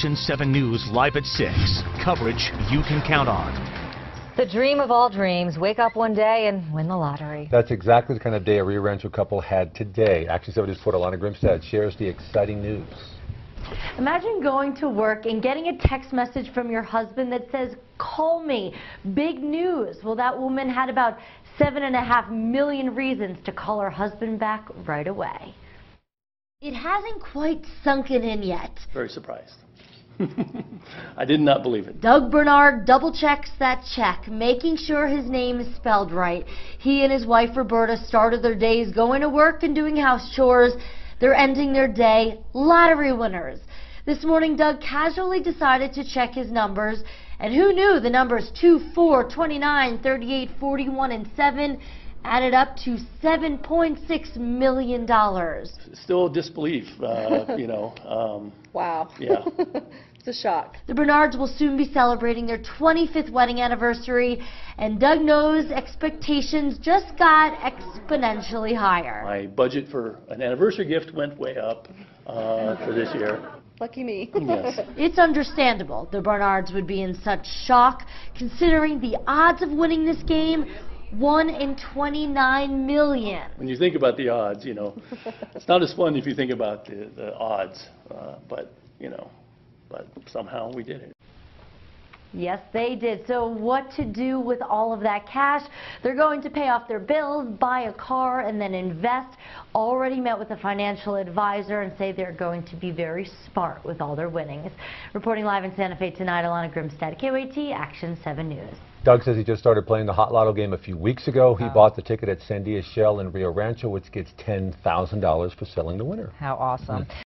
Action 7 News live at 6. Coverage you can count on. The dream of all dreams, wake up one day and win the lottery. That's exactly the kind of day a Rio Rancho couple had today. Action 7 News reporter Alana Grimstad shares the exciting news. Imagine going to work and getting a text message from your husband that says, "Call me, big news." Well, that woman had about 7.5 million reasons to call her husband back right away. It hasn't quite sunken in yet. Very surprised. I did not believe it. Doug Bernard double checks that check, making sure his name is spelled right. He and his wife Roberta started their days going to work and doing house chores. They're ending their day lottery winners. This morning, Doug casually decided to check his numbers, and who knew the numbers 2, 4, 29, 38, 41, and 7 added up to $7.6 million. Still disbelief, you know. Wow. Yeah. It's a shock. The Bernards will soon be celebrating their 25th wedding anniversary, and Doug knows expectations just got exponentially higher. My budget for an anniversary gift went way up for this year. Lucky me. Yes. It's understandable the Bernards would be in such shock, considering the odds of winning this game, 1 in 29 million. When you think about the odds, you know, it's not as fun if you think about the odds, but, you know, but somehow we did it. Yes, they did. So what to do with all of that cash? They're going to pay off their bills, buy a car, and then invest. Already met with a financial advisor and say they're going to be very smart with all their winnings. Reporting live in Santa Fe tonight, Alana Grimstad, KOAT, Action 7 News. Doug says he just started playing the Hot Lotto game a few weeks ago. He bought the ticket at Sandia Shell in Rio Rancho, which gets $10,000 for selling the winner. How awesome.